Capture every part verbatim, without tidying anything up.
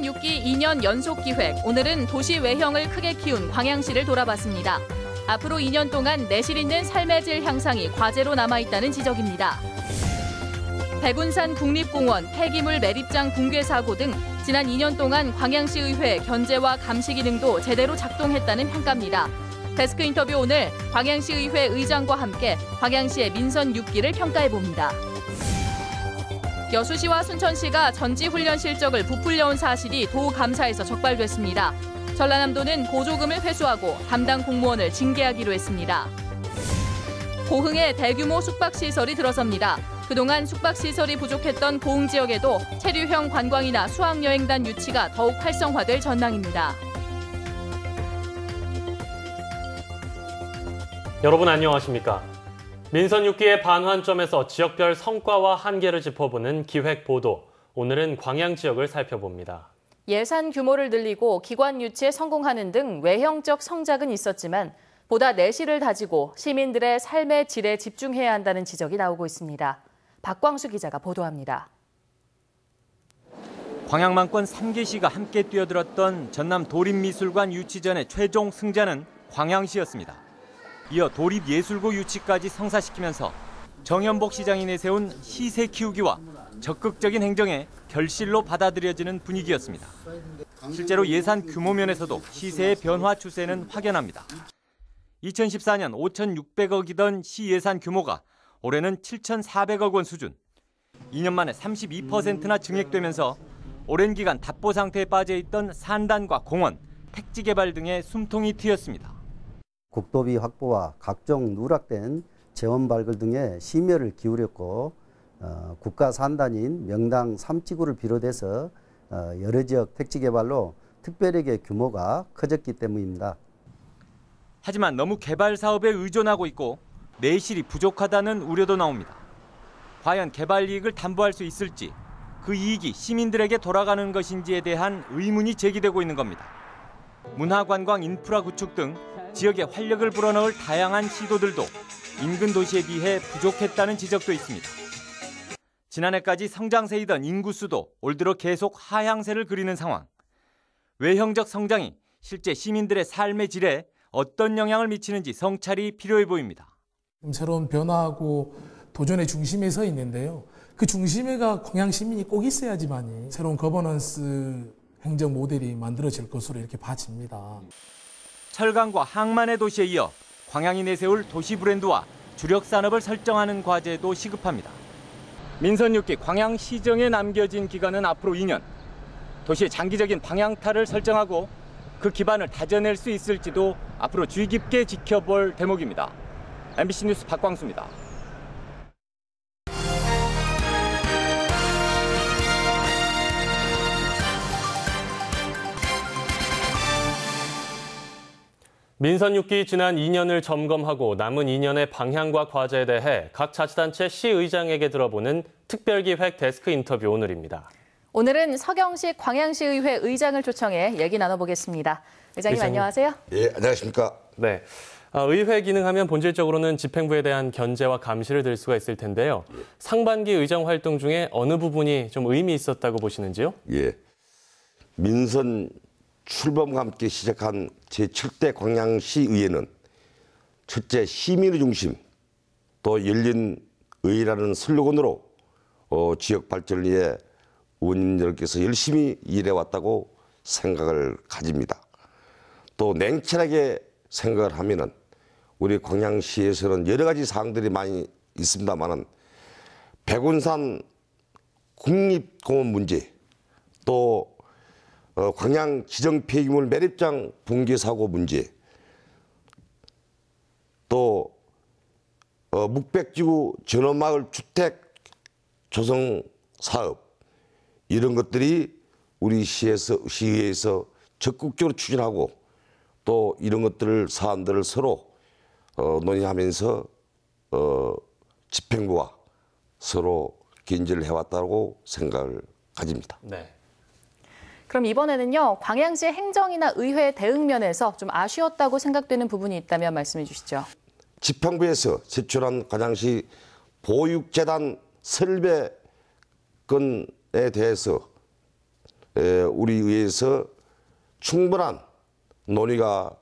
민선 육 기 이 년 연속 기획, 오늘은 도시 외형을 크게 키운 광양시를 돌아봤습니다. 앞으로 이 년 동안 내실 있는 삶의 질 향상이 과제로 남아있다는 지적입니다. 백운산 국립공원, 폐기물 매립장 붕괴 사고 등 지난 이 년 동안 광양시의회 견제와 감시 기능도 제대로 작동했다는 평가입니다. 데스크 인터뷰 오늘 광양시의회 의장과 함께 광양시의 민선 육 기를 평가해봅니다. 여수시와 순천시가 전지훈련 실적을 부풀려온 사실이 도감사에서 적발됐습니다. 전라남도는 보조금을 회수하고 담당 공무원을 징계하기로 했습니다. 고흥에 대규모 숙박시설이 들어섭니다. 그동안 숙박시설이 부족했던 고흥 지역에도 체류형 관광이나 수학여행단 유치가 더욱 활성화될 전망입니다. 여러분 안녕하십니까? 민선 육 기의 반환점에서 지역별 성과와 한계를 짚어보는 기획보도. 오늘은 광양 지역을 살펴봅니다. 예산 규모를 늘리고 기관 유치에 성공하는 등 외형적 성장은 있었지만 보다 내실을 다지고 시민들의 삶의 질에 집중해야 한다는 지적이 나오고 있습니다. 박광수 기자가 보도합니다. 광양만권 세 개 시가 함께 뛰어들었던 전남 도립미술관 유치전의 최종 승자는 광양시였습니다. 이어 도립예술고 유치까지 성사시키면서 정연복 시장이 내세운 시세 키우기와 적극적인 행정에 결실로 받아들여지는 분위기였습니다. 실제로 예산 규모 면에서도 시세의 변화 추세는 확연합니다. 이천십사 년 오천육백억이던 시 예산 규모가 올해는 칠천사백억 원 수준. 이 년 만에 삼십이 퍼센트나 증액되면서 오랜 기간 답보 상태에 빠져있던 산단과 공원, 택지 개발 등의 숨통이 트였습니다. 국도비 확보와 각종 누락된 재원 발굴 등에 심혈을 기울였고 어, 국가 산단인 명당 삼 지구를 비롯해서 어, 여러 지역 택지 개발로 특별하게 규모가 커졌기 때문입니다. 하지만 너무 개발 사업에 의존하고 있고 내실이 부족하다는 우려도 나옵니다. 과연 개발 이익을 담보할 수 있을지, 그 이익이 시민들에게 돌아가는 것인지에 대한 의문이 제기되고 있는 겁니다. 문화관광 인프라 구축 등 지역에 활력을 불어넣을 다양한 시도들도 인근 도시에 비해 부족했다는 지적도 있습니다. 지난해까지 성장세이던 인구수도 올 들어 계속 하향세를 그리는 상황. 외형적 성장이 실제 시민들의 삶의 질에 어떤 영향을 미치는지 성찰이 필요해 보입니다. 새로운 변화하고 도전의 중심에 서 있는데요. 그 중심에가 광양 시민이 꼭 있어야지만 새로운 거버넌스 행정 모델이 만들어질 것으로 이렇게 봐집니다. 철강과 항만의 도시에 이어 광양이 내세울 도시 브랜드와 주력 산업을 설정하는 과제도 시급합니다. 민선 육 기 광양시정에 남겨진 기간은 앞으로 이 년. 도시의 장기적인 방향타를 설정하고 그 기반을 다져낼 수 있을지도 앞으로 주의 깊게 지켜볼 대목입니다. 엠비씨 뉴스 박광수입니다. 민선 육 기 지난 이 년을 점검하고 남은 이 년의 방향과 과제에 대해 각 자치단체 시의장에게 들어보는 특별기획 데스크 인터뷰 오늘입니다. 오늘은 서경식 광양시의회 의장을 초청해 얘기 나눠보겠습니다. 의장님, 의장님. 안녕하세요. 예, 안녕하십니까. 네, 의회 기능하면 본질적으로는 집행부에 대한 견제와 감시를 들 수가 있을 텐데요. 예. 상반기 의정 활동 중에 어느 부분이 좀 의미 있었다고 보시는지요? 예, 민선 출범과 함께 시작한 제칠 대 광양시의회는 첫째 시민의 중심, 또 열린 의회라는 슬로건으로 어, 지역 발전을 위해 의원님들께서 열심히 일해왔다고 생각을 가집니다. 또 냉철하게 생각을 하면은 우리 광양시에서는 여러 가지 사항들이 많이 있습니다만은 백운산 국립공원 문제, 또 어, 광양 지정 폐기물 매립장 붕괴 사고 문제, 또 어, 묵백지구 전원마을 주택 조성 사업, 이런 것들이 우리 시에서, 시의회에서 적극적으로 추진하고 또 이런 것들을 사안들을 서로 어, 논의하면서 어, 집행부와 서로 견제를 해왔다고 생각을 가집니다. 네. 그럼 이번에는요, 광양시 행정이나 의회 대응 면에서 좀 아쉬웠다고 생각되는 부분이 있다면 말씀해 주시죠. 집행부에서 제출한 광양시 보육재단 설계 건에 대해서 우리 의회에서 충분한 논의가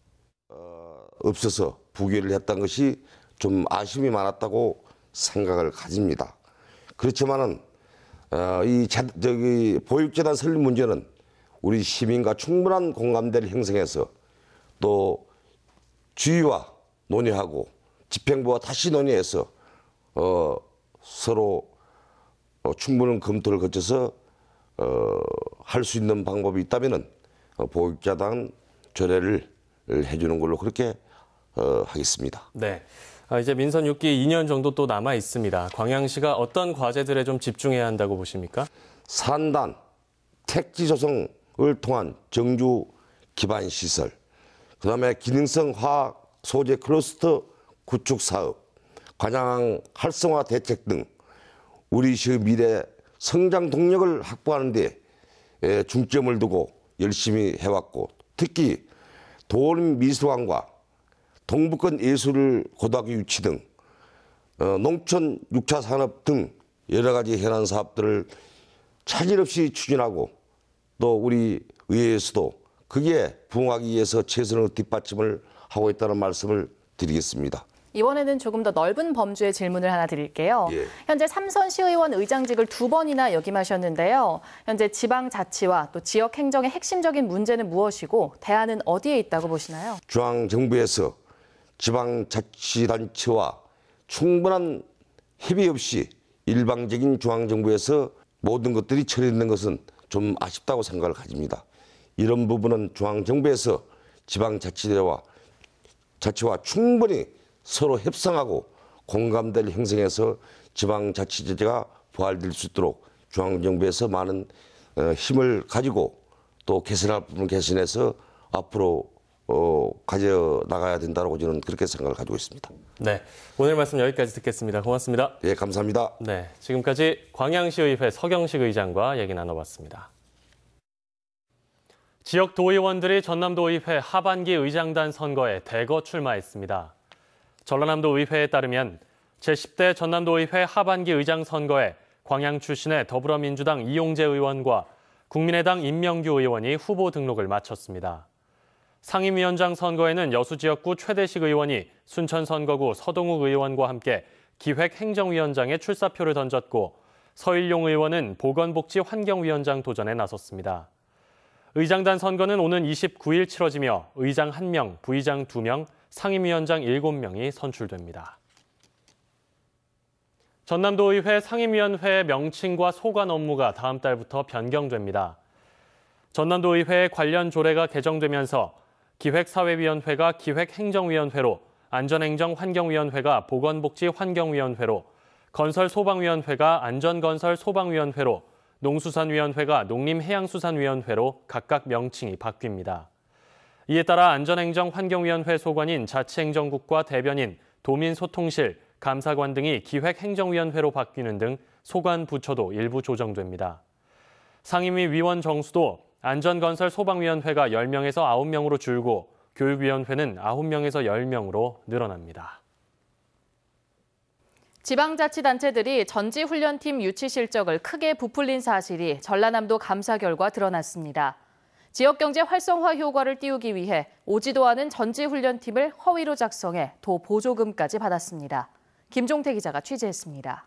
없어서 부결을 했던 것이 좀 아쉬움이 많았다고 생각을 가집니다. 그렇지만은 이 저기 보육재단 설립 문제는 우리 시민과 충분한 공감대를 형성해서 또 주위와 논의하고 집행부와 다시 논의해서 어, 서로 어, 충분한 검토를 거쳐서 어, 할 수 있는 방법이 있다면은 어, 보육재단 조례를 해주는 걸로 그렇게 어, 하겠습니다. 네. 아, 이제 민선 육 기 이 년 정도 또 남아 있습니다. 광양시가 어떤 과제들에 좀 집중해야 한다고 보십니까? 산단, 택지 조성을 통한 정주 기반 시설, 그다음에 기능성 화학 소재 클러스터 구축 사업, 관양 활성화 대책 등 우리 시의 미래 성장 동력을 확보하는 데 중점을 두고 열심히 해왔고, 특히 도림미술관과 동북권 예술고등학교 유치 등 어, 농촌 육 차 산업 등 여러 가지 현안 사업들을 차질 없이 추진하고 또 우리 의회에서도 거기에 부응하기 위해서 최선의 뒷받침을 하고 있다는 말씀을 드리겠습니다. 이번에는 조금 더 넓은 범주의 질문을 하나 드릴게요. 예. 현재 삼선 시의원 의장직을 두 번이나 역임하셨는데요. 현재 지방자치와 또 지역 행정의 핵심적인 문제는 무엇이고 대안은 어디에 있다고 보시나요? 중앙정부에서 지방자치단체와 충분한 협의 없이 일방적인 중앙정부에서 모든 것들이 처리되는 것은 좀 아쉽다고 생각을 가집니다. 이런 부분은 중앙정부에서 지방자치대와 자치와 충분히 서로 협상하고 공감대를 형성해서 지방자치제가 부활될 수 있도록 중앙정부에서 많은 힘을 가지고 또 개선할 부분을 개선해서 앞으로 어, 가져나가야 된다고 저는 그렇게 생각을 가지고 있습니다. 네, 오늘 말씀 여기까지 듣겠습니다. 고맙습니다. 예, 감사합니다. 네, 지금까지 광양시의회 서경식 의장과 얘기 나눠봤습니다. 지역 도의원들이 전남도의회 하반기 의장단 선거에 대거 출마했습니다. 전라남도 의회에 따르면 제십 대 전남도의회 하반기 의장 선거에 광양 출신의 더불어민주당 이용재 의원과 국민의당 임명규 의원이 후보 등록을 마쳤습니다. 상임위원장 선거에는 여수지역구 최대식 의원이 순천 선거구 서동욱 의원과 함께 기획행정위원장에 출사표를 던졌고 서일용 의원은 보건복지환경위원장 도전에 나섰습니다. 의장단 선거는 오는 이십구 일 치러지며 의장 한 명, 부의장 두 명, 상임위원장 일곱 명이 선출됩니다. 전남도의회 상임위원회 명칭과 소관 업무가 다음 달부터 변경됩니다. 전남도의회 관련 조례가 개정되면서 기획사회위원회가 기획행정위원회로, 안전행정환경위원회가 보건복지환경위원회로, 건설소방위원회가 안전건설소방위원회로, 농수산위원회가 농림해양수산위원회로 각각 명칭이 바뀝니다. 이에 따라 안전행정환경위원회 소관인 자치행정국과 대변인, 도민소통실, 감사관 등이 기획행정위원회로 바뀌는 등 소관 부처도 일부 조정됩니다. 상임위 위원 정수도 안전건설소방위원회가 열 명에서 아홉 명으로 줄고 교육위원회는 아홉 명에서 열 명으로 늘어납니다. 지방자치단체들이 전지훈련팀 유치 실적을 크게 부풀린 사실이 전라남도 감사 결과 드러났습니다. 지역경제 활성화 효과를 띄우기 위해 오지도 않은 전지훈련팀을 허위로 작성해 도 보조금까지 받았습니다. 김종태 기자가 취재했습니다.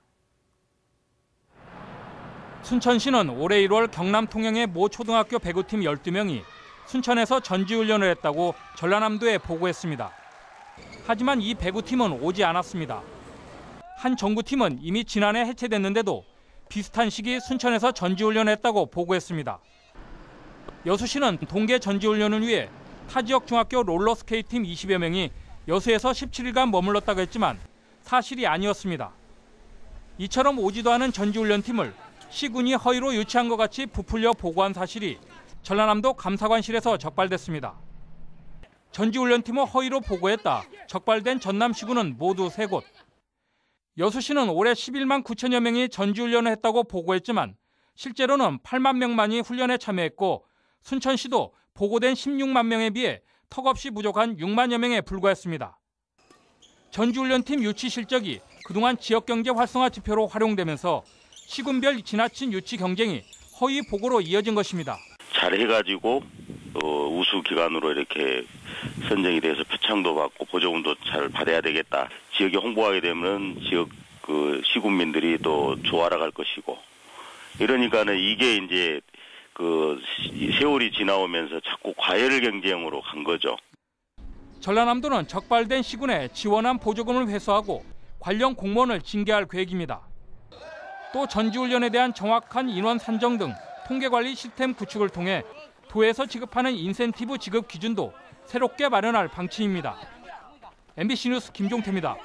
순천시는 올해 일월 경남 통영의 모 초등학교 배구팀 열두 명이 순천에서 전지훈련을 했다고 전라남도에 보고했습니다. 하지만 이 배구팀은 오지 않았습니다. 한 정구팀은 이미 지난해 해체됐는데도 비슷한 시기 순천에서 전지훈련을 했다고 보고했습니다. 여수시는 동계 전지훈련을 위해 타 지역 중학교 롤러스케이트팀 이십여 명이 여수에서 십칠 일간 머물렀다고 했지만 사실이 아니었습니다. 이처럼 오지도 않은 전지훈련팀을 시군이 허위로 유치한 것 같이 부풀려 보고한 사실이 전라남도 감사관실에서 적발됐습니다. 전지훈련팀을 허위로 보고했다 적발된 전남시군은 모두 세 곳. 여수시는 올해 십일만 구천여 명이 전지훈련을 했다고 보고했지만 실제로는 팔만 명만이 훈련에 참여했고 순천시도 보고된 십육만 명에 비해 턱없이 부족한 육만여 명에 불과했습니다. 전지훈련팀 유치 실적이 그동안 지역경제 활성화 지표로 활용되면서 시군별 지나친 유치 경쟁이 허위 보고로 이어진 것입니다. 잘 해가지고 어, 우수 기관으로 이렇게 선정이 돼서 표창도 받고 보조금도 잘 받아야 되겠다. 지역에 홍보하게 되면 지역 그 시군민들이 또 좋아라 갈 것이고 이러니까는 이게 이제 그 세월이 지나오면서 자꾸 과열 경쟁으로 간 거죠. 전라남도는 적발된 시군에 지원한 보조금을 회수하고 관련 공무원을 징계할 계획입니다. 또 전지훈련에 대한 정확한 인원 산정 등 통계관리 시스템 구축을 통해 도에서 지급하는 인센티브 지급 기준도 새롭게 마련할 방침입니다. 엠비씨 뉴스 김종태입니다.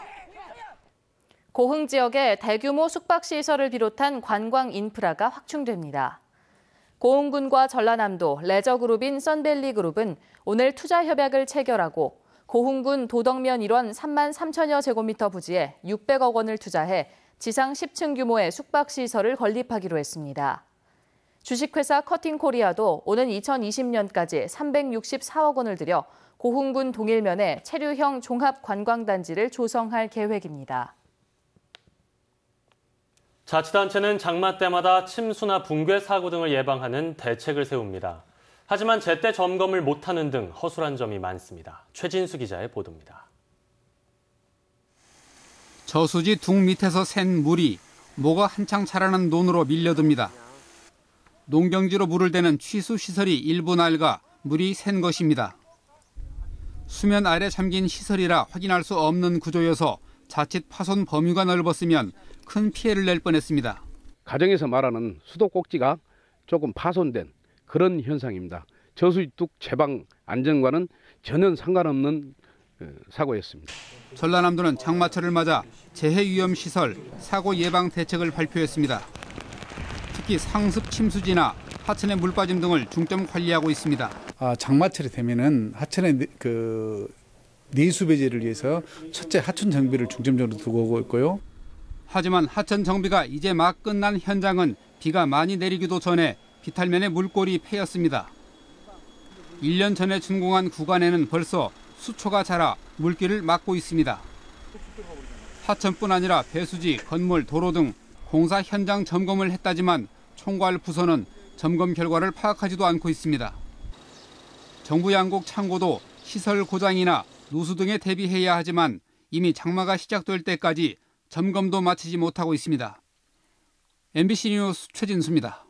고흥 지역에 대규모 숙박시설을 비롯한 관광 인프라가 확충됩니다. 고흥군과 전라남도 레저그룹인 선밸리그룹은 오늘 투자 협약을 체결하고 고흥군 도덕면 일원 삼만 삼천여 제곱미터 부지에 육백억 원을 투자해 지상 십 층 규모의 숙박시설을 건립하기로 했습니다. 주식회사 커팅코리아도 오는 이천이십 년까지 삼백육십사억 원을 들여 고흥군 동일면에 체류형 종합관광단지를 조성할 계획입니다. 자치단체는 장마 때마다 침수나 붕괴 사고 등을 예방하는 대책을 세웁니다. 하지만 제때 점검을 못하는 등 허술한 점이 많습니다. 최진수 기자의 보도입니다. 저수지 둥 밑에서 샌 물이 모가 한창 자라는 논으로 밀려듭니다. 농경지로 물을 대는 취수시설이 일부 낡아 물이 샌 것입니다. 수면 아래 잠긴 시설이라 확인할 수 없는 구조여서 자칫 파손 범위가 넓었으면 큰 피해를 낼 뻔했습니다. 가정에서 말하는 수도꼭지가 조금 파손된 그런 현상입니다. 저수지 뚝 제방 안전과는 전혀 상관없는 사고였습니다. 전라남도는 장마철을 맞아 재해위험시설 사고 예방 대책을 발표했습니다. 특히 상습 침수지나 하천의 물빠짐 등을 중점 관리하고 있습니다. 아, 장마철이 되면은 하천의 그 내수 배제를 위해서 첫째 하천 정비를 중점적으로 두고 오고 있고요. 하지만 하천 정비가 이제 막 끝난 현장은 비가 많이 내리기도 전에 비탈면에 물골이 패였습니다. 일 년 전에 준공한 구간에는 벌써 수초가 자라 물길을 막고 있습니다. 하천뿐 아니라 배수지, 건물, 도로 등 공사 현장 점검을 했다지만 총괄 부서는 점검 결과를 파악하지도 않고 있습니다. 정부 양곡 창고도 시설 고장이나 누수 등에 대비해야 하지만 이미 장마가 시작될 때까지 점검도 마치지 못하고 있습니다. 엠비씨 뉴스 최진수입니다.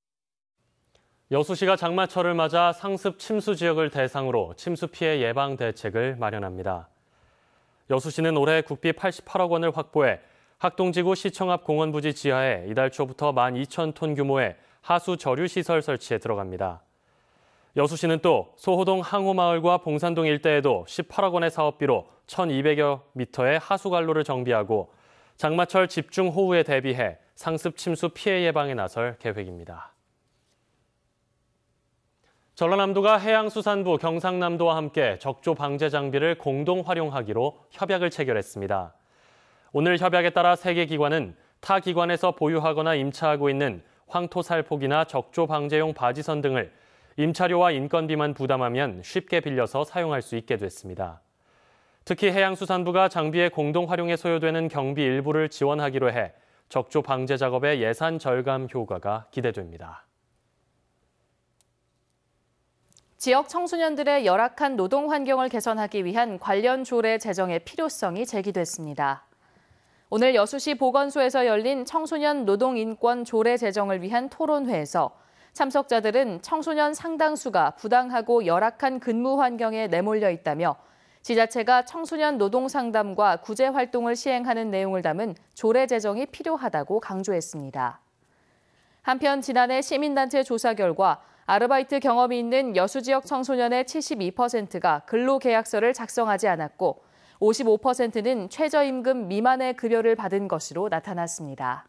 여수시가 장마철을 맞아 상습 침수 지역을 대상으로 침수 피해 예방 대책을 마련합니다. 여수시는 올해 국비 팔십팔억 원을 확보해 학동지구 시청 앞 공원 부지 지하에 이달 초부터 만 이천 톤 규모의 하수 저류 시설 설치에 들어갑니다. 여수시는 또 소호동 항호마을과 봉산동 일대에도 십팔억 원의 사업비로 천이백여 미터의 하수관로를 정비하고 장마철 집중호우에 대비해 상습 침수 피해 예방에 나설 계획입니다. 전라남도가 해양수산부, 경상남도와 함께 적조 방제 장비를 공동 활용하기로 협약을 체결했습니다. 오늘 협약에 따라 세 개 기관은 타 기관에서 보유하거나 임차하고 있는 황토살포기나 적조 방제용 바지선 등을 임차료와 인건비만 부담하면 쉽게 빌려서 사용할 수 있게 됐습니다. 특히 해양수산부가 장비의 공동 활용에 소요되는 경비 일부를 지원하기로 해 적조 방제 작업의 예산 절감 효과가 기대됩니다. 지역 청소년들의 열악한 노동 환경을 개선하기 위한 관련 조례 제정의 필요성이 제기됐습니다. 오늘 여수시 보건소에서 열린 청소년 노동인권 조례 제정을 위한 토론회에서 참석자들은 청소년 상당수가 부당하고 열악한 근무 환경에 내몰려 있다며 지자체가 청소년 노동 상담과 구제 활동을 시행하는 내용을 담은 조례 제정이 필요하다고 강조했습니다. 한편 지난해 시민단체 조사 결과 아르바이트 경험이 있는 여수 지역 청소년의 칠십이 퍼센트가 근로계약서를 작성하지 않았고 오십오 퍼센트는 최저임금 미만의 급여를 받은 것으로 나타났습니다.